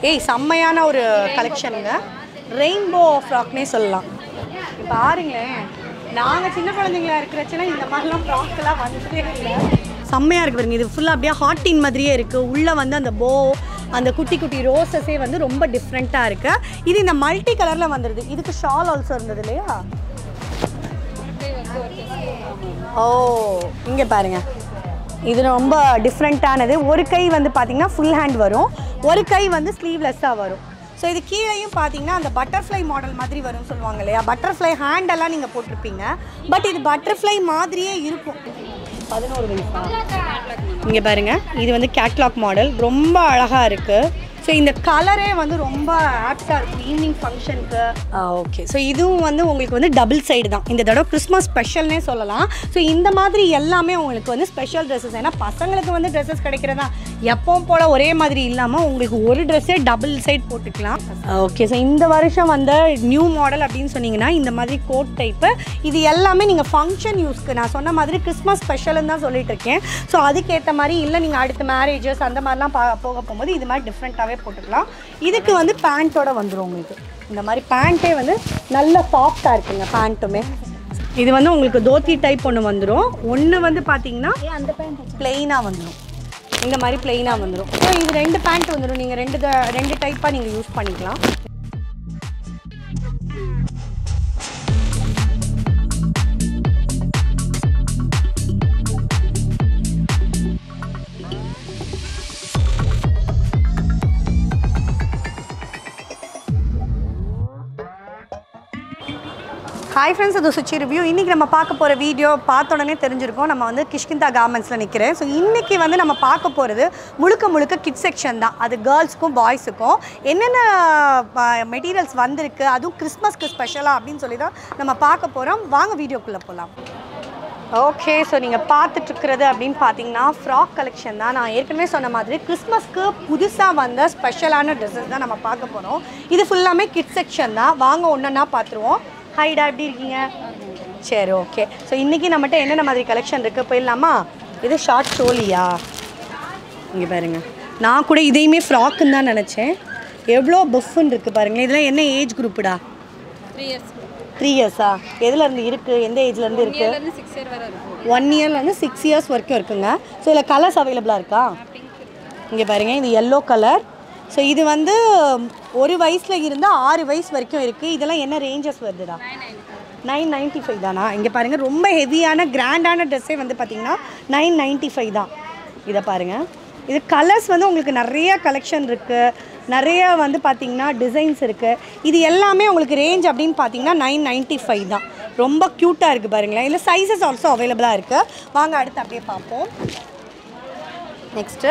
ஏய் செம்மையான ஒரு கலெக்ஷனுங்க. ரெயின்போ ஃப்ராக்னே சொல்லலாம். இப்போ பாருங்களேன், நாங்கள் சின்ன குழந்தைங்களா இருக்கிறச்சுன்னா இந்த மாதிரிலாம் ஃப்ராக்கெல்லாம் வந்துட்டே இல்லை. செம்மையாக இருக்குது பாருங்க. இது ஃபுல்லாக அப்படியே ஹாட்டின் மாதிரியே இருக்குது. உள்ளே வந்து அந்த போ, அந்த குட்டி குட்டி ரோஸஸே வந்து ரொம்ப டிஃப்ரெண்ட்டாக இருக்குது. இது இந்த மல்டி கலரில் வந்துடுது. இதுக்கு ஷால் ஆல்சோ இருந்தது இல்லையா? ஓ, இங்கே பாருங்கள், இது ரொம்ப டிஃப்ரெண்ட்டானது. ஒரு கை வந்து பார்த்திங்கன்னா ஃபுல் ஹேண்ட் வரும், ஒரு கை வந்து ஸ்லீவ்லெஸ்ஸாக வரும். ஸோ இது கீழேயும் பார்த்தீங்கன்னா அந்த பட்டர்ஃப்ளை மாடல் மாதிரி வரும்னு சொல்லுவாங்க இல்லையா? பட்டர்ஃப்ளை ஹேண்டெல்லாம் நீங்கள் போட்டிருப்பீங்க, பட் இது பட்டர்ஃப்ளை மாதிரியே இருக்கும். 11 வயசா? இங்கே பாருங்கள், இது வந்து கேட்லாக் மாடல், ரொம்ப அழகாக இருக்குது. ஸோ இந்த கலரே வந்து ரொம்ப ஆப்டாக இருக்கும் ஈவினிங் ஃபங்க்ஷனுக்கு. ஓகே, ஸோ இதுவும் வந்து உங்களுக்கு வந்து டபுள் சைடு தான். இந்த தடவை கிறிஸ்மஸ் ஸ்பெஷல்னே சொல்லலாம். ஸோ இந்த மாதிரி எல்லாமே உங்களுக்கு வந்து ஸ்பெஷல் ட்ரெஸ்ஸஸ். ஏன்னா பசங்களுக்கு வந்து ட்ரெஸ்ஸஸ் கிடைக்கிறதா எப்பவும் போல் ஒரே மாதிரி இல்லாமல் உங்களுக்கு ஒரு ட்ரெஸ்ஸே டபுள் சைட் போட்டுக்கலாம். ஓகே, ஸோ இந்த வருஷம் வந்த நியூ மாடல் அப்படின்னு சொன்னீங்கன்னா இந்த மாதிரி கோட் டைப்பு. இது எல்லாமே நீங்கள் ஃபங்க்ஷன் யூஸ்க்கு, நான் சொன்ன மாதிரி கிறிஸ்மஸ் ஸ்பெஷல்னு தான் சொல்லிட்டு இருக்கேன். ஸோ அதுக்கேற்ற மாதிரி இல்லை, நீங்கள் அடுத்த மேரேஜஸ் அந்த மாதிரிலாம் போக போகும்போது இது மாதிரி டிஃப்ரெண்ட்டாகவே போட்டுக்கலாம். இதுக்கு வந்து பேண்ட்டோட வந்துடும் உங்களுக்கு. இந்த மாதிரி பேண்ட்டே வந்து நல்ல சாஃப்டாக இருக்குங்க பேண்ட்டுமே. இது வந்து உங்களுக்கு தோத்தி டைப் ஒன்று வந்துடும். ஒன்று வந்து பார்த்தீங்கன்னா அந்த பேண்ட் பிளெயினாக வந்துடும், இந்த மாதிரி பிளெயினாக வந்துடும். ஸோ இது 2 பேண்ட் வந்துடும். நீங்கள் ரெண்டு டைப்பாக நீங்கள் யூஸ் பண்ணிக்கலாம். ஹாய் ஃப்ரெண்ட்ஸ், அது சுச்சி ரிவ்யூ. இன்றைக்கி நம்ம பார்க்க போகிற வீடியோ பார்த்த உடனே தெரிஞ்சிருக்கோம். நம்ம வந்து கிஷ்கிந்தா கார்மெண்ட்ஸில் நிற்கிறேன். ஸோ இன்றைக்கி வந்து நம்ம பார்க்க போகிறது முழுக்க கிட்ஸ் செக்ஷன் தான். அது கேர்ள்ஸுக்கும் பாய்ஸுக்கும் என்னென்ன மெட்டீரியல்ஸ் வந்திருக்கு, அதுவும் கிறிஸ்மஸ்க்கு ஸ்பெஷலாக அப்படின்னு சொல்லி தான் நம்ம பார்க்க போகிறோம். வாங்க வீடியோக்குள்ளே போகலாம். ஓகே, ஸோ நீங்கள் பார்த்துட்ருக்கிறது அப்படின்னு பார்த்தீங்கன்னா ஃப்ராக் கலெக்ஷன் தான். நான் ஏற்கனவே சொன்ன மாதிரி கிறிஸ்மஸ்க்கு புதுசாக வந்த ஸ்பெஷலான ட்ரெஸ்ஸஸ் தான் நம்ம பார்க்க போகிறோம். இது ஃபுல்லாமே கிட்ஸ் செக்ஷன் தான். வாங்க ஒன்றா பார்த்துருவோம். ஹைடா, எப்படி இருக்கீங்க? சரி, ஓகே. ஸோ இன்றைக்கி நம்மகிட்ட என்னென்ன மாதிரி கலெக்ஷன் இருக்குது போயிடலாமா? இது ஷார்ட் சோலியா? இங்கே பாருங்கள், நான் கூட இதையுமே ஃப்ராக்குன்னு தான் நினச்சேன். எவ்வளோ பஃப்னு இருக்குது பாருங்கள். இதெல்லாம் என்ன ஏஜ் குரூப்புடா? 3 இயர்ஸா? எதுலேருந்து இருக்குது, எந்த ஏஜ்லேருந்து இருக்குது? 1 இயர்லேருந்து 6 இயர்ஸ் வரைக்கும் இருக்குங்க. ஸோ இதில் கலர்ஸ் அவைலபிளாக இருக்கா? இங்கே பாருங்கள், இது எல்லோ கலர். ஸோ இது வந்து 1 வயசில் இருந்தால் 6 வயசு வரைக்கும் இருக்குது. இதெல்லாம் என்ன ரேஞ்சஸ் வருதுடா? 995 தானா? இங்கே பாருங்கள், ரொம்ப ஹெவியான கிராண்டான ட்ரெஸ்ஸே வந்து பார்த்திங்கன்னா 995 தான். இதை பாருங்கள், இது கலர்ஸ் வந்து உங்களுக்கு நிறைய கலெக்ஷன் இருக்குது, நிறைய வந்து பார்த்திங்கன்னா டிசைன்ஸ் இருக்குது. இது எல்லாமே உங்களுக்கு ரேஞ்ச் அப்படின்னு பார்த்தீங்கன்னா 995 தான். ரொம்ப க்யூட்டாக இருக்குது பாருங்களேன். இல்லை சைஸஸ் ஆல்சோ அவைலபிளாக இருக்குது. வாங்க அடுத்து அப்படியே பார்ப்போம். நெக்ஸ்ட்டு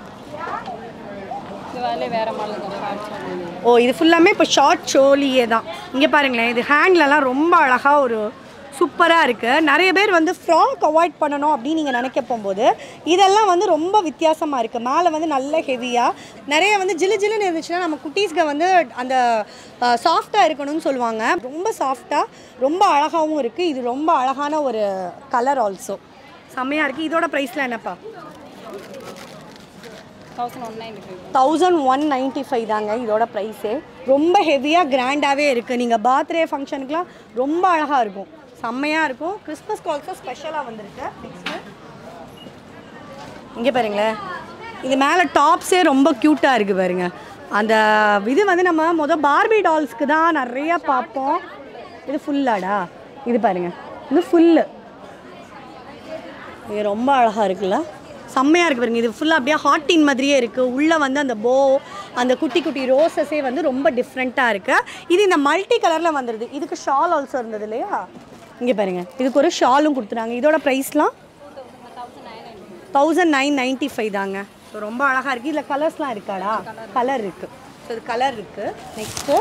வேறு மாடல். ஓ, இது ஃபுல்லாமே இப்போ ஷார்ட் சோலியே தான். இங்கே பாருங்களேன், இது ஹேண்ட்லலாம் ரொம்ப அழகாக ஒரு சூப்பராக இருக்குது. நிறைய பேர் வந்து ஃப்ராக் அவாய்ட் பண்ணணும் அப்படின்னு நீங்கள் நினைக்க போகும்போது இதெல்லாம் வந்து ரொம்ப வித்தியாசமாக இருக்குது. மேலே வந்து நல்ல ஹெவியாக நிறைய வந்து ஜில்லுன்னு இருந்துச்சுன்னா நம்ம குட்டீஸ்க்கு வந்து அந்த சாஃப்டாக இருக்கணும்னு சொல்லுவாங்க. ரொம்ப சாஃப்டாக ரொம்ப அழகாகவும் இருக்குது. இது ரொம்ப அழகான ஒரு கலர் ஆல்சோ செம்மையாக இருக்குது. இதோட ப்ரைஸ்லாம் என்னப்பா? 1195 தாங்க இதோட ப்ரைஸே. ரொம்ப ஹெவியாக கிராண்டாகவே இருக்குது. நீங்கள் பர்த்டே ஃபங்க்ஷனுக்குலாம் ரொம்ப அழகாக இருக்கும், செம்மையாக இருக்கும். கிறிஸ்மஸ்க்கு ஆல்சோ ஸ்பெஷலாக வந்திருக்கு. நெக்ஸ்ட்டு இங்கே பாருங்களேன், இது மேலே டாப்ஸே ரொம்ப க்யூட்டாக இருக்குது பாருங்கள். அந்த இது வந்து நம்ம பார்பி டால்ஸ்க்கு தான் நிறையா பார்ப்போம். இது ஃபுல்லாடா? இது பாருங்கள், இது ஃபுல்லு. இது ரொம்ப அழகாக இருக்குல்ல, செம்மையாக இருக்குது பாருங்கள். இது ஃபுல்லாக அப்படியே ஹாட்டின் மாதிரியே இருக்குது. உள்ளே வந்து அந்த போ, அந்த குட்டி குட்டி ரோஸஸே வந்து ரொம்ப டிஃப்ரெண்ட்டாக இருக்குது. இது இந்த மல்டி கலரில் வந்துடுது. இதுக்கு ஷால் ஆல்சோ இருந்தது இல்லையா? இங்கே பாருங்கள், இதுக்கு ஒரு ஷாலும் கொடுத்துட்டாங்க. இதோட ப்ரைஸ்லாம் 1995 தாங்க. ஸோ ரொம்ப அழகாக இருக்குது. இதில் கலர்ஸ்லாம் இருக்காடா? கலர் இருக்குது. ஸோ இது கலர் இருக்குது. நெக்ஸ்ட்டு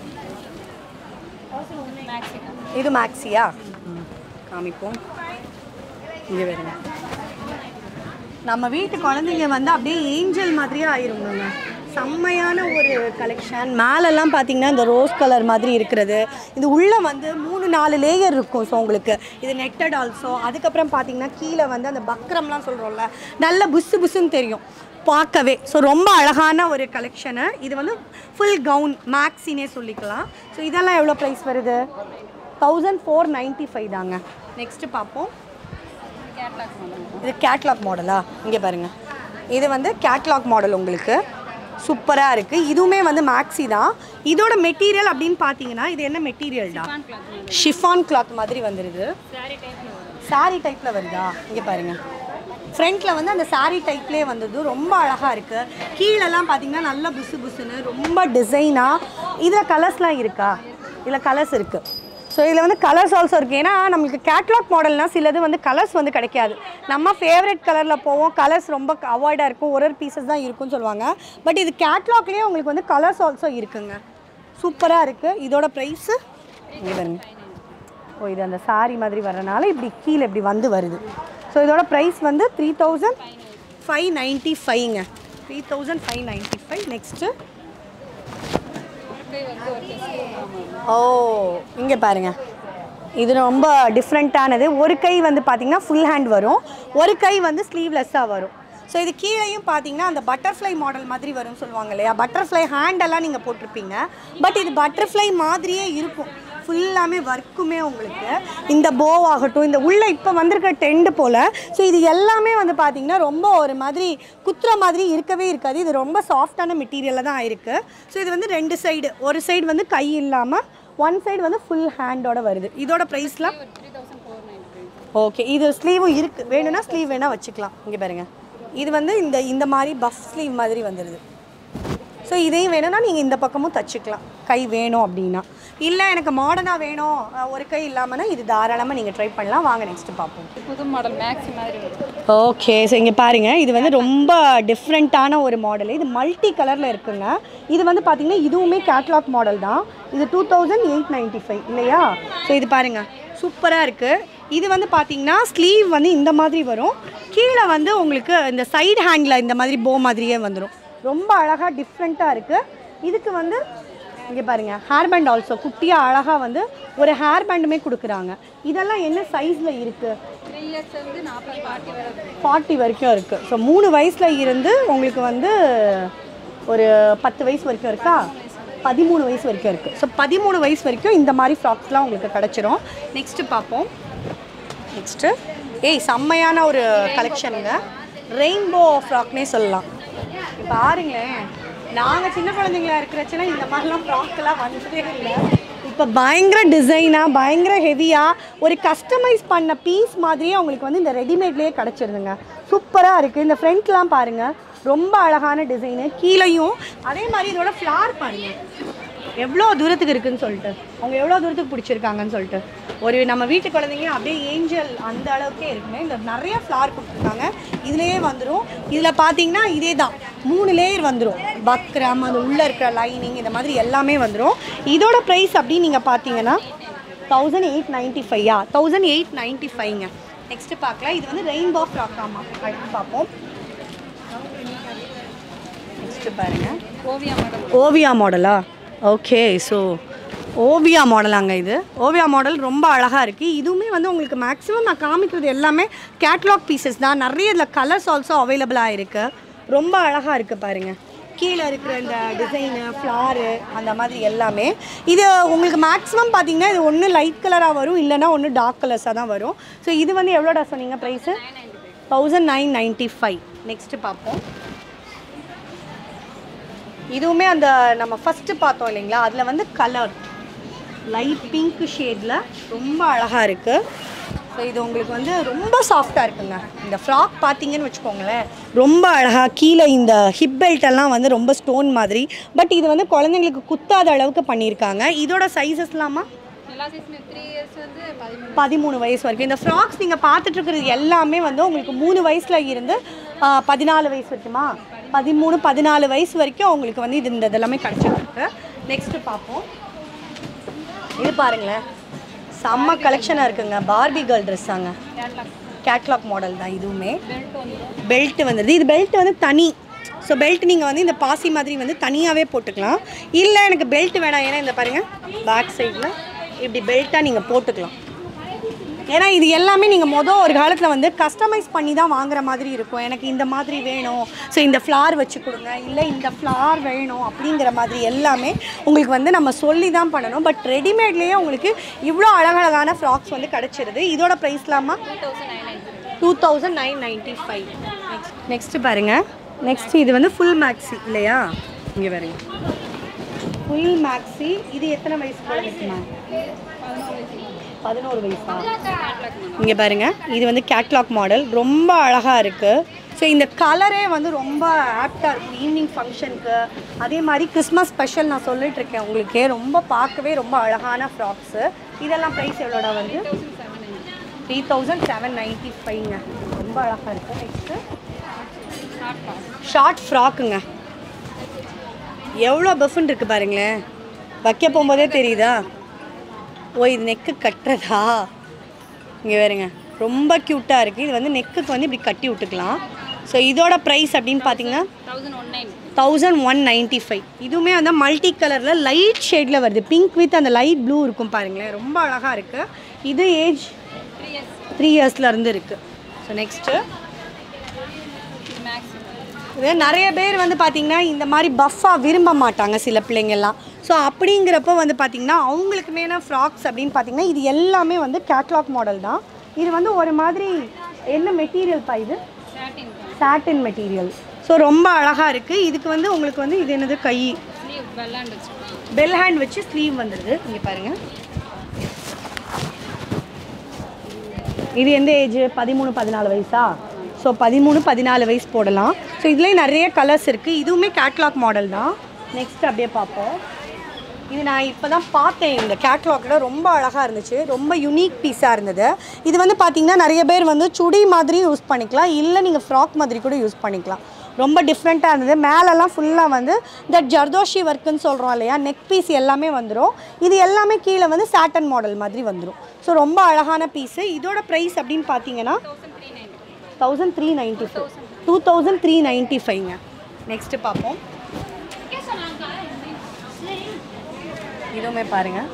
இது மேக்ஸியா? காமிப்போம். இங்கே பாருங்க, நம்ம வீட்டு குழந்தைங்க வந்து அப்படியே ஏஞ்சல் மாதிரியே ஆயிருங்க. செம்மையான ஒரு கலெக்ஷன். மேலெல்லாம் பார்த்தீங்கன்னா இந்த ரோஸ் கலர் மாதிரி இருக்கிறது. இது உள்ளே வந்து 3-4 லேயர் இருக்கும். ஸோ உங்களுக்கு இது நெட்டட் ஆல்சோ. அதுக்கப்புறம் பார்த்தீங்கன்னா கீழே வந்து அந்த பக்ரம்லாம் சொல்கிறோம்ல, நல்ல புஸ்ஸுன்னு தெரியும். பார்க்கவே. ஸோ ரொம்ப அழகான ஒரு கலெக்ஷனு. இது வந்து ஃபுல் கவுன் மேக்ஸினே சொல்லிக்கலாம். ஸோ இதெல்லாம் எவ்வளோ ப்ரைஸ் வருது? 1495 தாங்க. நெக்ஸ்ட்டு பார்ப்போம். இது கேட்லாக் மாடலா? இங்கே பாருங்கள், இது வந்து கேட்லாக் மாடல் உங்களுக்கு சூப்பராக இருக்குது. இதுவுமே வந்து மேக்ஸி தான். இதோட மெட்டீரியல் அப்படின்னு பார்த்தீங்கன்னா இது என்ன மெட்டீரியல் தான்? ஷிஃபான் கிளாத் மாதிரி வந்துடுது. சாரீ டைப்பில் வருதா? இங்கே பாருங்கள், ஃப்ரண்ட்டில் வந்து அந்த சாரீ டைப்லேயே வந்தது. ரொம்ப அழகாக இருக்குது. கீழெல்லாம் பார்த்தீங்கன்னா நல்லா புசு புசுன்னு ரொம்ப டிசைனாக. இதில் கலர்ஸ்லாம் இருக்கா? இதில் கலர்ஸ் இருக்குது. ஸோ இதில் வந்து கலர்ஸ் ஆல்சோ இருக்குது. ஏன்னா நம்மளுக்கு கேட்லாக் மாடல்னால் சிலது வந்து கலர்ஸ் வந்து கிடைக்காது. நம்ம ஃபேவரட் கலரில் போவோம், கலர்ஸ் ரொம்ப அவாய்டாக இருக்கும், ஒரு பீசஸ் தான் இருக்குன்னு சொல்லுவாங்க. பட் இது கேட்லாக்லேயே உங்களுக்கு வந்து கலர்ஸ் ஆல்சோ இருக்குங்க. சூப்பராக இருக்குது. இதோட ப்ரைஸு இங்கே வருங்க. ஓ, இது அந்த சாரீ மாதிரி வரனால இப்படி கீழே இப்படி வந்து வருது. ஸோ இதோட ப்ரைஸ் வந்து 3595ங்க. 3595. நெக்ஸ்ட்டு ஓ, இங்கே பாருங்கள், இது ரொம்ப டிஃப்ரெண்ட்டானது. ஒரு கை வந்து பார்த்திங்கன்னா ஃபுல் ஹேண்ட் வரும், ஒரு கை வந்து ஸ்லீவ்லெஸ்ஸாக வரும். ஸோ இது கீழேயும் பார்த்தீங்கன்னா அந்த பட்டர்ஃப்ளை மாடல் மாதிரி வரும்னு சொல்லுவாங்க இல்லையா? பட்டர்ஃப்ளை ஹேண்டெல்லாம் நீங்கள் போட்டிருப்பீங்க. பட் இது பட்டர்ஃப்ளை மாதிரியே இருக்கும். ஃபுல்லாமே ஒர்க்குமே உங்களுக்கு இந்த போவாகட்டும், இந்த உள்ளே இப்போ வந்திருக்க டெண்டு போல். ஸோ இது எல்லாமே வந்து பார்த்திங்கன்னா ரொம்ப ஒரு மாதிரி குத்துற மாதிரி இருக்கவே இருக்காது. இது ரொம்ப சாஃப்டான மெட்டீரியலில் தான் இருக்குது. ஸோ இது வந்து ரெண்டு சைடு, ஒரு சைடு வந்து கை இல்லாமல் ஒன் சைடு வந்து ஃபுல் ஹேண்டோட வருது. இதோட ப்ரைஸ்லாம் ஓகே. இது ஸ்லீவும் இருக்குது, வேணும்னா ஸ்லீவ் வேணால் வச்சுக்கலாம். இங்கே பாருங்கள், இது வந்து இந்த மாதிரி பஃப் ஸ்லீவ் மாதிரி வந்துடுது. ஸோ இதையும் வேணும்னா நீங்கள் இந்த பக்கமும் தச்சுக்கலாம், கை வேணும் அப்படின்னா. இல்லை எனக்கு மாடர்னாக வேணும் ஒரு கை இல்லாமல்னா இது தாராளமாக நீங்கள் ட்ரை பண்ணலாம். வாங்க நெக்ஸ்ட்டு பார்ப்போம். புது மாடல் மேக்ஸி மாதிரி. ஓகே. ஸோ இங்கே பாருங்கள், இது வந்து ரொம்ப டிஃப்ரெண்ட்டான ஒரு மாடல். இது மல்டி கலரில் இருக்குங்க. இது வந்து பார்த்திங்கன்னா இதுவுமே கேட்லாக் மாடல் தான். இது 2895 இல்லையா? ஸோ இது பாருங்கள், சூப்பராக இருக்குது. இது வந்து பார்த்திங்கன்னா ஸ்லீவ் வந்து இந்த மாதிரி வரும், கீழே வந்து உங்களுக்கு இந்த சைடு ஹேண்டில் இந்த மாதிரி போ மாதிரியே வந்துடும். ரொம்ப அழகாக டிஃப்ரெண்ட்டாக இருக்குது. இதுக்கு வந்து இங்கே பாருங்கள், ஹேர் பேண்ட் ஆல்சோ குட்டியாக அழகாக வந்து ஒரு ஹேர் பேண்டுமே கொடுக்குறாங்க. இதெல்லாம் என்ன சைஸில் இருக்குது? 40 வரைக்கும் இருக்குது. ஸோ 3 வயசில் இருந்து உங்களுக்கு வந்து ஒரு 10 வயசு வரைக்கும் இருக்கா? 13 வயசு வரைக்கும் இருக்குது. ஸோ 13 வயசு வரைக்கும் இந்த மாதிரி ஃப்ராக்ஸ்லாம் உங்களுக்கு கிடச்சிரும். நெக்ஸ்ட்டு பார்ப்போம். நெக்ஸ்ட்டு செம்மையான ஒரு கலெக்ஷனுங்க. ரெயின்போ ஃப்ராக்னே சொல்லலாம். இப்போ பாருங்களேன், நாங்கள் சின்ன குழந்தைங்களா இருக்கிறச்சுன்னா இந்த மாதிரிலாம் ஃப்ராக்கெல்லாம் வந்ததே இல்லை. இப்போ பயங்கர டிசைனாக பயங்கர ஹெவியாக ஒரு கஸ்டமைஸ் பண்ண பீஸ் மாதிரியே உங்களுக்கு வந்து இந்த ரெடிமேட்லேயே கிடச்சிருதுங்க. சூப்பராக இருக்குது. இந்த ஃப்ரண்ட்லாம் பாருங்கள், ரொம்ப அழகான டிசைனு. கீழேயும் அதே மாதிரி இதோட ஃப்ளார் பாருங்கள் எவ்வளோ தூரத்துக்கு இருக்குதுன்னு சொல்லிட்டு, அவங்க எவ்வளோ தூரத்துக்கு பிடிச்சிருக்காங்கன்னு சொல்லிட்டு. ஒரு நம்ம வீட்டு குழந்தைங்க அப்படியே ஏஞ்சல் அந்த அளவுக்கே இருக்குமே. இந்த நிறைய ஃப்ளார் கொடுத்துருக்காங்க. இதுலேயே வந்துடும். இதில் பார்த்தீங்கன்னா இதே தான் 3 லேயர் வந்துடும். பக்ரம், அது உள்ளே இருக்கிற லைனிங், இந்த மாதிரி எல்லாமே வந்துடும். இதோட ப்ரைஸ் அப்படின்னு நீங்கள் பார்த்தீங்கன்னா 1895. 1895ங்க. நெக்ஸ்ட்டு பார்க்கலாம். இது வந்து ரெயின்போ ஃப்ராக். ஆமாம், அடுத்து பார்ப்போம். நெக்ஸ்ட்டு பாருங்கள், ஓவியா மாடலா? ஓகே. ஸோ ஓவியா மாடலாங்க. இது ஓவியா மாடல் ரொம்ப அழகாக இருக்குது. இதுவுமே வந்து உங்களுக்கு மேக்ஸிமம் நான் காமிக்கிறது எல்லாமே கேட்லாக் பீசஸ் தான். நிறைய இதில் கலர்ஸ் ஆல்சோ அவைலபிளாக இருக்குது. ரொம்ப அழகாக இருக்குது பாருங்கள். கீழே இருக்கிற இந்த டிசைனு, ஃப்ளாரு, அந்த மாதிரி எல்லாமே. இது உங்களுக்கு மேக்ஸிமம் பார்த்தீங்கன்னா இது ஒன்று லைட் கலராக வரும், இல்லைனா ஒன்று டார்க் கலர்ஸாக தான் வரும். ஸோ இது வந்து எவ்வளோடா சொன்னீங்க ப்ரைஸு? 1995. நெக்ஸ்ட்டு பார்ப்போம். இதுவுமே அந்த நம்ம ஃபஸ்ட்டு பார்த்தோம் இல்லைங்களா, அதில் வந்து கலர் லைட் பிங்க் ஷேடில் ரொம்ப அழகாக இருக்குது. ஸோ இது உங்களுக்கு வந்து ரொம்ப சாஃப்டாக இருக்குங்க. இந்த ஃப்ராக் பார்த்தீங்கன்னு வச்சுக்கோங்களேன், ரொம்ப அழகாக கீழே இந்த ஹிப் பெல்ட்டெல்லாம் வந்து ரொம்ப ஸ்டோன் மாதிரி. பட் இது வந்து குழந்தைங்களுக்கு குத்தாத அளவுக்கு பண்ணியிருக்காங்க. இதோட சைஸஸ்லாமா? 13 வயசு வரைக்கும். இந்த ஃப்ராக்ஸ் நீங்கள் பார்த்துட்ருக்கிறது எல்லாமே வந்து உங்களுக்கு 3 வயசில் இருந்து 14 வயசு வரைக்குமா? 13, 14 வயசு வரைக்கும் உங்களுக்கு வந்து இந்த இதெல்லாமே கிடச்சிருக்கு. நெக்ஸ்ட்டு பார்ப்போம். இது பாருங்களேன், செம்ம கலெக்ஷனாக இருக்குங்க. பார்பி கேர்ள் ட்ரெஸ்ஸாங்க, கேட்லாக் மாடல் தான். இதுவுமே பெல்ட் வந்துடுது. இது பெல்ட் வந்து தனி. ஸோ பெல்ட் நீங்கள் வந்து இந்த பாசி மாதிரி வந்து தனியாகவே போட்டுக்கலாம். இல்லை எனக்கு பெல்ட் வேணாம், ஏன்னா இந்த பாருங்கள் பேக் சைடில் இப்படி பெல்ட்டாக நீங்கள் போட்டுக்கலாம். ஏன்னா இது எல்லாமே நீங்கள் ஒரு காலத்தில் வந்து கஸ்டமைஸ் பண்ணி தான் வாங்குற மாதிரி இருக்கும். எனக்கு இந்த மாதிரி வேணும், ஸோ இந்த ஃப்ளார் வச்சு கொடுங்க, இல்லை இந்த ஃப்ளார் வேணும் அப்படிங்கிற மாதிரி எல்லாமே உங்களுக்கு வந்து நம்ம சொல்லி தான் பண்ணணும். பட் ரெடிமேட்லேயே உங்களுக்கு இவ்வளோ அழகழகான ஃப்ராக்ஸ் வந்து கிடச்சிருது. இதோட ப்ரைஸ்லாமா 2995. நெக்ஸ்ட்டு பாருங்கள். நெக்ஸ்ட்டு இது வந்து ஃபுல் மேக்ஸி இல்லையா? இங்கே பாருங்க, ஃபுல் மேக்ஸி. இது எத்தனை வயசு போடுமா? 11 வயசா? இங்கே பாருங்கள், இது வந்து கேட்லாக் மாடல், ரொம்ப அழகாக இருக்குது. ஸோ இந்த கலரே வந்து ரொம்ப ஆப்டாக இருக்குது ஈவினிங் ஃபங்க்ஷனுக்கு. அதே மாதிரி கிறிஸ்மஸ் ஸ்பெஷல் நான் சொல்லிட்டுருக்கேன் உங்களுக்கு. ரொம்ப பார்க்கவே ரொம்ப அழகான ஃப்ராக்ஸு. இதெல்லாம் ப்ரைஸ் எவ்வளோடா வந்து? 3795ங்க. ரொம்ப அழகாக இருக்குது. நெக்ஸ்ட்டு ஷார்ட் ஃப்ராக்குங்க. எவ்வளோ பஃப்னு இருக்குது பாருங்களேன், வைக்க போகும்போதே தெரியுதா? ஓ, இது நெக்கு கட்டுறதா? இங்கே வேறுங்க, ரொம்ப க்யூட்டாக இருக்குது. இது வந்து நெக்குக்கு வந்து இப்படி கட்டி விட்டுக்கலாம். ஸோ இதோட ப்ரைஸ் அப்படின்னு பார்த்தீங்கன்னா 1195. இதுவுமே வந்து மல்டி கலரில் லைட் ஷேடில் வருது. பிங்க் வித் அந்த லைட் ப்ளூ இருக்கும் பாருங்களேன், ரொம்ப அழகாக இருக்குது. இது ஏஜ் 3 இயர்ஸ்லேருந்து இருக்குது. ஸோ நெக்ஸ்ட்டு இது நிறைய பேர் வந்து பார்த்திங்கன்னா இந்த மாதிரி பஃப்பாக விரும்ப மாட்டாங்க சில பிள்ளைங்கள்லாம். ஸோ அப்படிங்கிறப்போ வந்து பார்த்திங்கன்னா அவங்களுக்குமே ஃப்ராக்ஸ் அப்படின்னு பார்த்திங்கன்னா இது எல்லாமே வந்து கேட்லாக் மாடல் தான். இது வந்து ஒரு மாதிரி என்ன மெட்டீரியல் பா? இது சாட்டின் மெட்டீரியல். ஸோ ரொம்ப அழகாக இருக்குது. இதுக்கு வந்து உங்களுக்கு வந்து இது என்னது, கை பெல் ஹேண்ட் வச்சு ஸ்லீவ் வந்துடுது. இங்கே பாருங்கள், இது எந்த ஏஜ்? 13-14 வயசா? ஸோ 13-14 வயசு போடலாம். ஸோ இதுலேயே நிறைய கலர்ஸ் இருக்குது. இதுவுமே கேட்லாக் மாடல் தான். நெக்ஸ்ட் அப்படியே பார்ப்போம். இது நான் இப்போ தான் பார்த்தேன், இந்த கேட்லாக்கில் ரொம்ப அழகாக இருந்துச்சு, ரொம்ப யூனிக் பீஸாக இருந்தது. இது வந்து பார்த்திங்கன்னா நிறைய பேர் வந்து சுடி மாதிரி யூஸ் பண்ணிக்கலாம், இல்லை நீங்கள் ஃப்ராக் மாதிரி கூட யூஸ் பண்ணிக்கலாம். ரொம்ப டிஃப்ரெண்ட்டாக இருந்தது. மேலெல்லாம் ஃபுல்லாக வந்து இந்த ஜர்தோஷி ஒர்க்குன்னு சொல்கிறோம் இல்லையா, நெக் பீஸ் எல்லாமே வந்துடும். இது எல்லாமே கீழே வந்து சாட்டன் மாடல் மாதிரி வந்துடும். ஸோ ரொம்ப அழகான பீஸு. இதோட ப்ரைஸ் அப்படின்னு பார்த்தீங்கன்னா 1395. 2395ங்க. நெக்ஸ்ட்டு பார்ப்போம். இதுவுமே பாருங்கள்.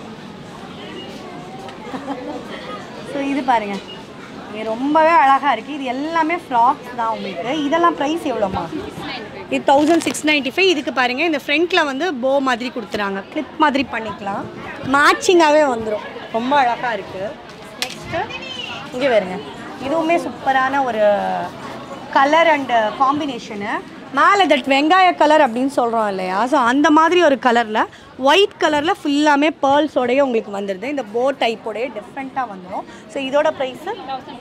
ஸோ இது பாருங்கள், இது ரொம்பவே அழகாக இருக்குது. இது எல்லாமே ஃப்ராக்ஸ் தான் உங்களுக்கு. இதெல்லாம் ப்ரைஸ் எவ்வளோமா? இது 1695. இதுக்கு பாருங்கள், இந்த ஃப்ரண்ட்டில் வந்து போ மாதிரி கொடுத்துறாங்க, கிளிப் மாதிரி பண்ணிக்கலாம், மேட்சிங்காகவே வந்துடும். ரொம்ப அழகாக இருக்குது. நெக்ஸ்ட்டு இங்கே வருங்க, இதுவுமே சூப்பரான ஒரு கலர் அண்டு காம்பினேஷனு. மேலே தட் வெங்காய கலர் அப்படின்னு சொல்கிறோம் இல்லையா, ஸோ அந்த மாதிரி ஒரு கலரில் ஒயிட் கலரில் ஃபுல்லாமே பேர்ல்ஸோடையே உங்களுக்கு வந்துடுது. இந்த போ டைப்போடையே டிஃப்ரெண்ட்டாக வந்துடும். ஸோ இதோட ப்ரைஸு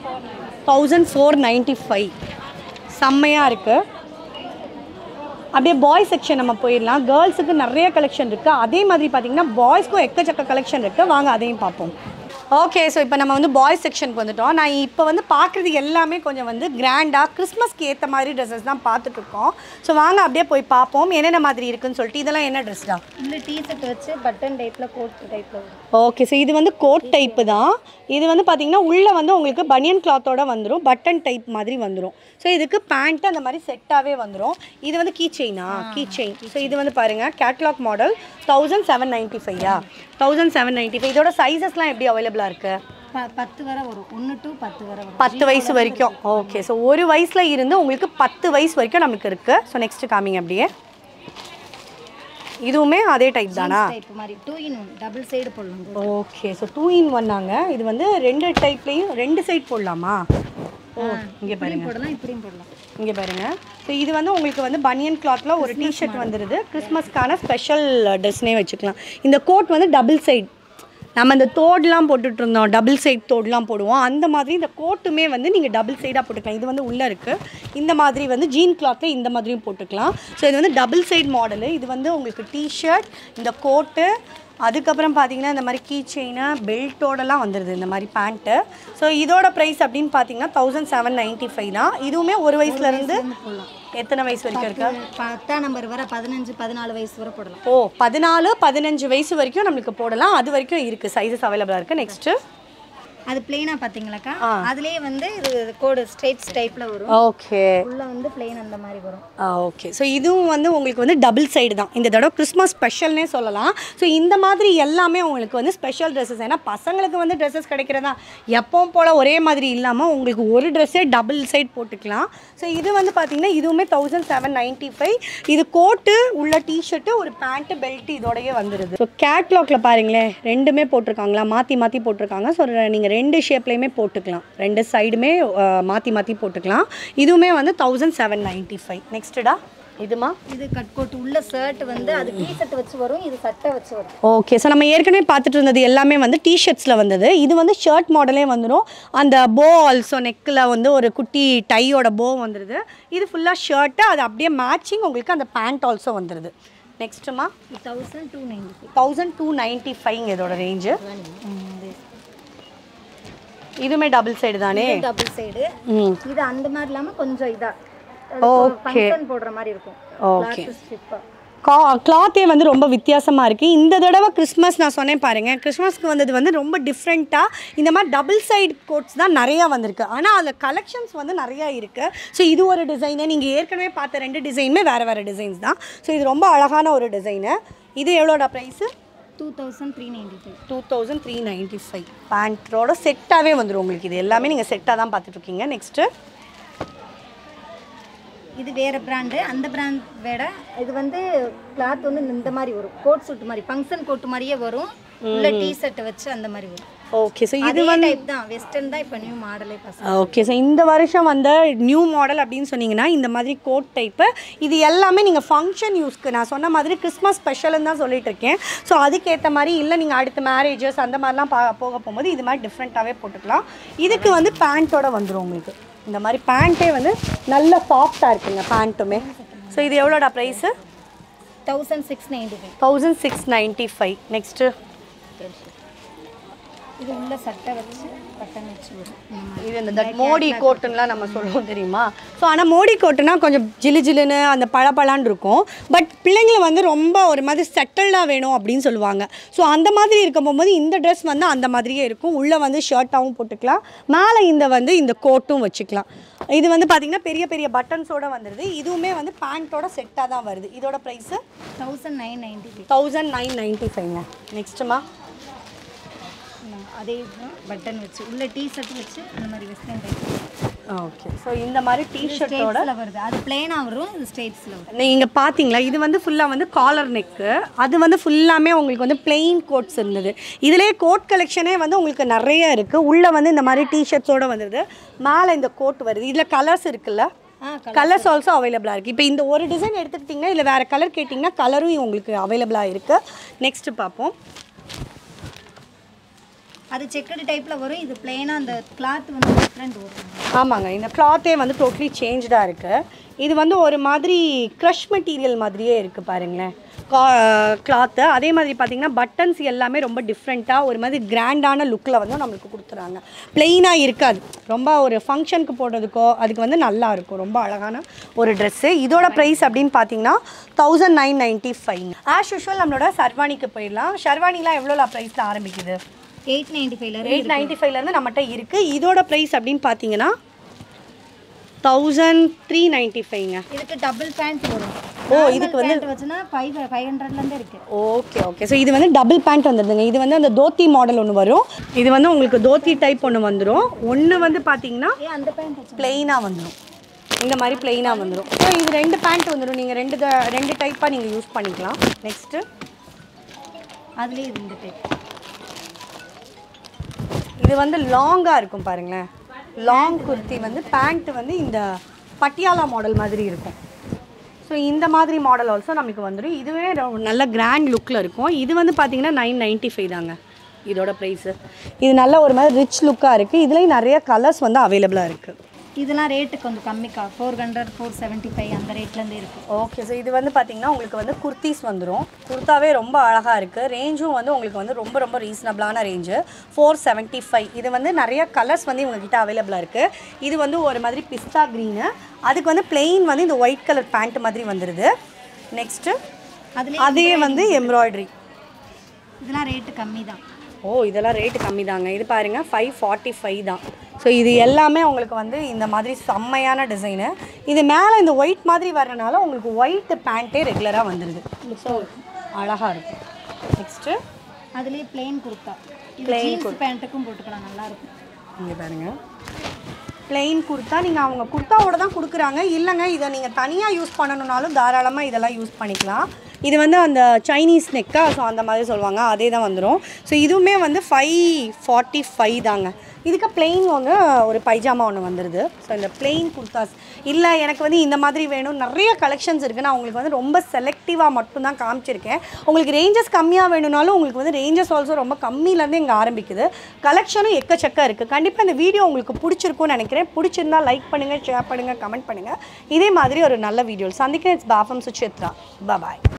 1495. செம்மையாக இருக்குது. அப்படியே பாய்ஸ் செக்ஷன் நம்ம போயிடலாம். கேர்ள்ஸுக்கு நிறைய கலெக்ஷன் இருக்குது. அதே மாதிரி பார்த்திங்கன்னா பாய்ஸ்க்கும் எக்கச்சக்க கலெக்ஷன் இருக்குது. வாங்க அதையும் பார்ப்போம். ஓகே, ஸோ இப்போ நம்ம வந்து பாய்ஸ் செக்ஷனுக்கு வந்துட்டோம். நான் இப்போ வந்து பார்க்குறது எல்லாமே கொஞ்சம் வந்து கிராண்டாக கிறிஸ்மஸ்க்கு ஏற்ற மாதிரி ட்ரெஸ்ஸஸ் தான் பார்த்துட்ருக்கோம். ஸோ வாங்க அப்படியே போய் பார்ப்போம் என்னென்ன மாதிரி இருக்குன்னு சொல்லிட்டு. இதெல்லாம் என்ன ட்ரெஸ் தான்? இந்த டிஷர்ட் வச்சு பட்டன் டைப்பில் கோட் டைப்பில். ஓகே, ஸோ இது வந்து கோட் டைப்பு தான். இது வந்து பார்த்திங்கன்னா உள்ளே வந்து உங்களுக்கு பனியன் கிளாத்தோட வந்துடும், பட்டன் டைப் மாதிரி வந்துடும். ஸோ இதுக்கு பேண்ட்டு அந்த மாதிரி செட்டாகவே வந்துடும். இது வந்து கீ செயினா? Key chain. ஸோ இது வந்து பாருங்கள் கேட்லாக் மாடல் 1795. 1795. இதோட சைஸஸ்லாம் எப்படி அவைலபிளாக இருக்குது? 10 வரை வரும். 1 to 10 வரை வரும். 10 வயசு வரைக்கும். ஓகே, ஸோ ஒரு வயசில் இருந்து உங்களுக்கு 10 வயசு வரைக்கும் நமக்கு இருக்குது. ஸோ நெக்ஸ்ட்டு காமிங்க அப்படியே. இதுவுமே அதே டைப் தானா? டைப் மாதிரி 2 in 1 டபுள் சைடு போடலாம். ஓகே, ஸோ 2 in 1 இது வந்து 2 டைப்லேயும் 2 சைடு போடலாமா? ஓ, இங்கே பாருங்க, போடலாம், இப்படியும் போடலாம். இங்கே பாருங்கள். ஸோ இது வந்து உங்களுக்கு வந்து பனியன் கிளாத்தில் ஒரு டிஷர்ட் வந்துடுது. கிறிஸ்மஸ்க்கான ஸ்பெஷல் ட்ரெஸ்னே வச்சுக்கலாம். இந்த கோட் வந்து டபுள் சைட், நம்ம இந்த தோடெலாம் போட்டுட்டு இருந்தோம், டபுள் சைட் தோடெலாம் போடுவோம், அந்த மாதிரி இந்த கோட்டுமே வந்து நீங்கள் டபுள் சைடாக போட்டுக்கலாம். இது வந்து உள்ளே இருக்குது. இந்த மாதிரி வந்து ஜீன் கிளாத்தில் இந்த மாதிரியும் போட்டுக்கலாம். ஸோ இது வந்து டபுள் சைட் மாடலு. இது வந்து உங்களுக்கு டிஷர்ட், இந்த கோட்டு, அதுக்கப்புறம் பார்த்தீங்கன்னா இந்த மாதிரி கீ செயினு பெல்ட்டோடலாம் வந்துடுது இந்த மாதிரி பேண்ட்டு. ஸோ இதோட ப்ரைஸ் அப்படின்னு பார்த்தீங்கன்னா 1795 தான். இதுவுமே ஒரு வயசுலேருந்து எத்தனை வயசு வரைக்கும் இருக்கு? 10ஆம் நம்பர் வரை 15-14 வயசு வரை போடலாம். ஓ, 14-15 வயசு வரைக்கும் நம்மளுக்கு போடலாம். அது வரைக்கும் இருக்குது, சைஸஸ் அவைலபிளாக இருக்குது. நெக்ஸ்ட்டு அது பிளைனா பாத்தீங்களாக்கா அதுலயே வந்து இது கோடு ஸ்ட்ரைப்ஸ் டைப்ல வரும் ஓகே உள்ள வந்து பிளைன் அந்த மாதிரி வரும் ஓகே ஸோ இதுவும் வந்து உங்களுக்கு வந்து டபுள் சைடு தான் இந்த தடவை கிறிஸ்மஸ் ஸ்பெஷல்னே சொல்லலாம் ஸோ இந்த மாதிரி எல்லாமே உங்களுக்கு வந்து ஸ்பெஷல் ட்ரெஸ்ஸஸ் ஏன்னா பசங்களுக்கு வந்து ட்ரெஸ்ஸஸ் கிடைக்கிறதா எப்பவும் போல் ஒரே மாதிரி இல்லாமல் உங்களுக்கு ஒரு ட்ரெஸ்ஸே டபுள் சைட் போட்டுக்கலாம் ஸோ இது வந்து பார்த்திங்கன்னா இதுவுமே 1795 இது கோட்டு உள்ள டிஷர்ட்டு ஒரு பேண்ட்டு பெல்ட் இதோடயே வந்துடுது ஸோ கேட்லாக்ல பாருங்களேன் ரெண்டுமே போட்டிருக்காங்களா மாற்றி மாற்றி போட்டிருக்காங்க ஸோ நீங்கள் ரெண்டு ஷேப்லேயுமே போட்டுக்கலாம் ரெண்டு சைடுமே மாற்றி மாற்றி போட்டுக்கலாம் இதுவுமே வந்து 1795 நெக்ஸ்ட்டுடா இதுமா இது கட் கோட் உள்ள ஷர்ட் வந்து அது டி-ஷர்ட் வச்சு வரும் இது சட்டை வச்சு வரும் ஓகே ஸோ நம்ம ஏற்கனவே பார்த்துட்டு இருந்தது எல்லாமே வந்து டிஷர்ட்ஸில் வந்தது இது வந்து ஷர்ட் மாடலே வந்துடும் அந்த போ ஆல்சோ நெக்கில் வந்து ஒரு குட்டி டையோட போ வந்துடுது இது ஃபுல்லாக ஷர்ட்டு அது அப்படியே மேட்சிங் உங்களுக்கு அந்த பேண்ட் ஆல்சோ வந்துடுது நெக்ஸ்ட்டுமா 1295 இதோட ரேஞ்சு இதுமே டபுள் சைடு தானே டபுள் சைடு இது அந்த மாதிரி இல்லாம கொஞ்சம் இதா ஃபங்க்ஷன் போடுற மாதிரி இருக்கும் ஓகே கிளாத்தே வந்து ரொம்ப வித்தியாசமாக இருக்குது இந்த தடவை கிறிஸ்மஸ் நான் சொன்னேன் பாருங்கள் கிறிஸ்மஸ்க்கு வந்தது வந்து ரொம்ப டிஃப்ரெண்ட்டாக இந்த மாதிரி டபுள் சைடு கோட்ஸ் தான் நிறையா வந்திருக்கு ஆனால் அதில் கலெக்ஷன்ஸ் வந்து நிறையா இருக்குது ஸோ இது ஒரு டிசைனு நீங்கள் ஏற்கனவே பார்த்த ரெண்டு டிசைனுமே வேறு வேறு டிசைன்ஸ் தான் ஸோ இது ரொம்ப அழகான ஒரு டிசைனு இது எவ்வளோடா ப்ரைஸு 2395 பேண்ட்டோட செட்டாகவே வந்துடும் உங்களுக்கு இது எல்லாமே நீங்கள் செட்டாக தான் பார்த்துட்ருக்கீங்க நெக்ஸ்ட்டு இது வேற பிராண்டு அந்த பிராண்ட் வேற இது வந்து கிளாத் வந்து இந்த மாதிரி வரும் கோட் சூட் மாதிரி ஃபங்க்ஷன் கோட் மாதிரியே வரும் உள்ள டி-ஷர்ட் வச்சு அந்த மாதிரி வரும் ஓகே ஸோ இது வந்து டைப் தான் வெஸ்டர்ன் தான் இப்போ நியூ மாடலே பாஸ் ஓகே ஸோ இந்த வருஷம் வந்த நியூ மாடல் அப்படின்னு சொன்னீங்கன்னா இந்த மாதிரி கோட் டைப்பு இது எல்லாமே நீங்கள் ஃபங்க்ஷன் யூஸ்க்கு நான் சொன்ன மாதிரி கிறிஸ்மஸ் ஸ்பெஷல்னு தான் சொல்லிட்டு இருக்கேன் ஸோ அதுக்கேற்ற மாதிரி இல்லை நீங்கள் அடுத்த மேரேஜஸ் அந்த மாதிரிலாம் போக போகும்போது இது மாதிரி டிஃப்ரெண்ட்டாகவே போட்டுக்கலாம் இதுக்கு வந்து பேண்ட்டோட வந்துடும் உங்களுக்கு இந்த மாதிரி பேண்ட்டே வந்து நல்ல சாஃப்டாக இருக்குங்க பேண்ட்டுமே ஸோ இது எவ்வளோடா ப்ரைஸு 1695 நெக்ஸ்ட்டு இது உள்ள சட்டை வச்சு பட்டன் வச்சு வரும் இது இந்த மோடி கோட்டுலாம் நம்ம சொல்லுவோம் தெரியுமா ஸோ ஆனால் மோடி கோட்டுனா கொஞ்சம் ஜிலுன்னு அந்த பழப்பழான்னு இருக்கும் பட் பிள்ளைங்களை வந்து ரொம்ப ஒரு மாதிரி செட்டில்டாக வேணும் அப்படின்னு சொல்லுவாங்க ஸோ அந்த மாதிரி இருக்க போகும்போது இந்த ட்ரெஸ் வந்து அந்த மாதிரியே இருக்கும் உள்ளே வந்து ஷர்ட்டாகவும் போட்டுக்கலாம் மேலே இந்த கோட்டும் வச்சுக்கலாம் இது வந்து பார்த்திங்கன்னா பெரிய பெரிய பட்டன்ஸோடு வந்துடுது இதுவுமே வந்து பேண்ட்டோட செட்டாக தான் வருது இதோட ப்ரைஸு 1995 நெக்ஸ்ட்டுமா அதே பட்டன் வச்சு உள்ள டி-ஷர்ட் வச்சு அந்த மாதிரி வெஸ்டர்ன் டைப் ஓகே ஸோ இந்த மாதிரி டி-ஷர்ட்டோட வருது அது பிளைனாக வரும் இது ஸ்ட்ரெயிட்ஸில் வரும் நீங்கள் பார்த்தீங்களா இது வந்து ஃபுல்லாக வந்து காலர் நெக்கு அது வந்து ஃபுல்லாமே உங்களுக்கு வந்து பிளெயின் கோட்ஸ் இருந்தது இதிலே கோட் கலெக்ஷனே வந்து உங்களுக்கு நிறைய இருக்குது உள்ளே வந்து இந்த மாதிரி டி-ஷர்ட்ஸோடு வந்துடுது மேலே இந்த கோட் வருது இதில் கலர்ஸ் இருக்குல்ல கலர்ஸ் ஆல்சோ அவைலபிளாக இருக்குது இப்போ இந்த ஒரு டிசைன் எடுத்துக்கிட்டிங்கன்னா இல்லை வேறு கலர் கேட்டிங்கன்னா கலரும் உங்களுக்கு அவைலபிளாக இருக்குது நெக்ஸ்ட்டு பார்ப்போம் அது செக்கடு டைப்பில் வரும் இது பிளெயினாக அந்த கிளாத் வந்து டிஃப்ரெண்ட் வரும் ஆமாங்க இந்த கிளாத்தே வந்து டோட்டலி சேஞ்சாக இருக்குது இது வந்து ஒரு மாதிரி க்ரஷ் மெட்டீரியல் மாதிரியே இருக்குது பாருங்களேன் கிளாத்து அதே மாதிரி பார்த்திங்கன்னா பட்டன்ஸ் எல்லாமே ரொம்ப டிஃப்ரெண்ட்டாக ஒரு மாதிரி கிராண்டான லுக்கில் வந்து நம்மளுக்கு கொடுத்துறாங்க ப்ளெயினாக இருக்காது ரொம்ப ஒரு ஃபங்க்ஷனுக்கு போடுறதுக்கோ அதுக்கு வந்து நல்லாயிருக்கும் ரொம்ப அழகான ஒரு ட்ரெஸ்ஸு இதோட ப்ரைஸ் அப்படின்னு பார்த்தீங்கன்னா 1995 ஆஸ் யூஷுவல் நம்மளோட ஷர்வானிக்கு போயிடலாம் ஷர்வானிலாம் எவ்வளோ ப்ரைஸில் ஆரம்பிக்குது 895 நம்மகிட்ட இருக்குது இதோட ப்ரைஸ் அப்படின்னு பார்த்தீங்கன்னா 1395 இதுக்கு டபுள் பேண்ட் வரும் இதுக்கு வந்து வச்சுனா 500லேருந்து இருக்குது ஓகே ஸோ இது வந்து டபுள் பேண்ட் வந்துடுதுங்க இது வந்து அந்த தோத்தி மாடல் ஒன்று வரும் இது வந்து உங்களுக்கு தோத்தி டைப் ஒன்று வந்துடும் ஒன்று வந்து பார்த்தீங்கன்னா அந்த பேண்ட் பிளெயினாக வந்துடும் இந்த மாதிரி பிளெயினாக வந்துடும் ஸோ இது ரெண்டு பேண்ட் வந்துடும் நீங்கள் ரெண்டு டைப்பாக நீங்கள் யூஸ் பண்ணிக்கலாம் நெக்ஸ்ட்டு அதுலேயே இந்த டைப் இது வந்து லாங்காக இருக்கும் பாருங்களேன் லாங் குர்த்தி வந்து பேண்ட்டு வந்து இந்த பட்டியாலா மாடல் மாதிரி இருக்கும் ஸோ இந்த மாதிரி மாடல் ஆல்சோ நமக்கு வந்துடும் இதுவே நல்ல கிராண்ட் லுக்கில் இருக்கும் இது வந்து பார்த்திங்கன்னா 995 தாங்க இதோட ப்ரைஸு இது நல்ல ஒரு மாதிரி ரிச் லுக்காக இருக்குது இதுலேயும் நிறைய கலர்ஸ் வந்து அவைலபிளாக இருக்குது இதெல்லாம் ரேட்டு கொஞ்சம் கம்மிக்கா 400 475 அந்த ரேட்லேருந்தே இருக்குது ஓகே ஸோ இது வந்து பார்த்திங்கன்னா உங்களுக்கு வந்து குர்த்திஸ் வந்துடும் குர்த்தாவே ரொம்ப அழகாக இருக்குது ரேஞ்சும் வந்து உங்களுக்கு வந்து ரொம்ப ரொம்ப ரீசனபிளான ரேஞ்சு 475 இது வந்து நிறைய கலர்ஸ் வந்து இவங்ககிட்ட அவைலபிளாக இருக்குது இது வந்து ஒரு மாதிரி பிஸ்தா க்ரீனு அதுக்கு வந்து பிளெயின் வந்து இந்த ஒயிட் கலர் பேண்ட் மாதிரி வந்துடுது நெக்ஸ்ட்டு அதே வந்து எம்ப்ராய்டரி இதெல்லாம் ரேட்டு கம்மி தான் ஓ இதெல்லாம் ரேட்டு கம்மி தாங்க. இது பாருங்கள் 545 தான். ஸோ இது எல்லாமே உங்களுக்கு வந்து இந்த மாதிரி செம்மையான டிசைனு. இது மேலே இந்த ஒயிட் மாதிரி வர்றதுனால உங்களுக்கு ஒயிட் பேண்ட்டே ரெகுலராக வந்துடுது. ஸோ அழகாக இருக்கும். நெக்ஸ்ட்டு அதுலேயே பிளெயின் குர்த்தா. பிளெயின் பேண்ட்டுக்கும் போட்டுக்கலாம், நல்லாயிருக்கும். இங்கே பாருங்கள் பிளெயின் குர்த்தா. நீங்கள் அவங்க குர்த்தாவோட தான் கொடுக்குறாங்க. இல்லைங்க இதை நீங்கள் தனியாக யூஸ் பண்ணணுன்னாலும் தாராளமாக இதெல்லாம் யூஸ் பண்ணிக்கலாம். இது வந்து அந்த சைனீஸ் நெக்கா, ஸோ அந்த மாதிரி சொல்லுவாங்க, அதே தான் வந்துடும். ஸோ இதுவுமே வந்து 545 தாங்க. இதுக்கு பிளெயின் ஒன்று ஒரு பைஜாமா ஒன்று வந்துடுது. ஸோ இந்த பிளெயின் குர்த்தாஸ் இல்லை எனக்கு வந்து இந்த மாதிரி வேணும், நிறைய கலெக்ஷன்ஸ் இருக்குது. நான் உங்களுக்கு வந்து ரொம்ப செலக்டிவாக மட்டும்தான் காமிச்சிருக்கேன். உங்களுக்கு ரேஞ்சஸ் கம்மியாக வேணும்னாலும் உங்களுக்கு வந்து ரேஞ்சஸ் ஆல்சோ ரொம்ப கம்மியிலேருந்து இங்கே ஆரம்பிக்குது. கலெக்ஷனும் எக்கச்சக்கம் இருக்குது. கண்டிப்பாக இந்த வீடியோ உங்களுக்கு பிடிச்சிருக்கும்னு நினைக்கிறேன். பிடிச்சிருந்தா லைக் பண்ணுங்கள், ஷேர் பண்ணுங்கள், கமெண்ட் பண்ணுங்கள். இதே மாதிரி ஒரு நல்ல வீடியோ சந்திக்கிறேன். இட்ஸ் பாஃபம் சுச்சித்ரா. பாய்.